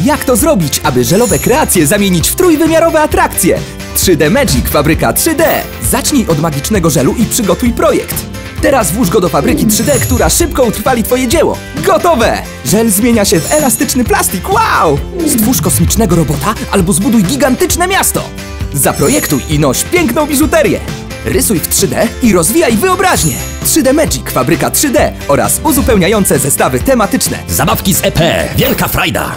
Jak to zrobić, aby żelowe kreacje zamienić w trójwymiarowe atrakcje? 3D Magic, fabryka 3D. Zacznij od magicznego żelu i przygotuj projekt. Teraz włóż go do fabryki 3D, która szybko utrwali twoje dzieło. Gotowe! Żel zmienia się w elastyczny plastik. Wow! Stwórz kosmicznego robota albo zbuduj gigantyczne miasto. Zaprojektuj i noś piękną biżuterię. Rysuj w 3D i rozwijaj wyobraźnię. 3D Magic, fabryka 3D oraz uzupełniające zestawy tematyczne. Zabawki z EP. Wielka frajda!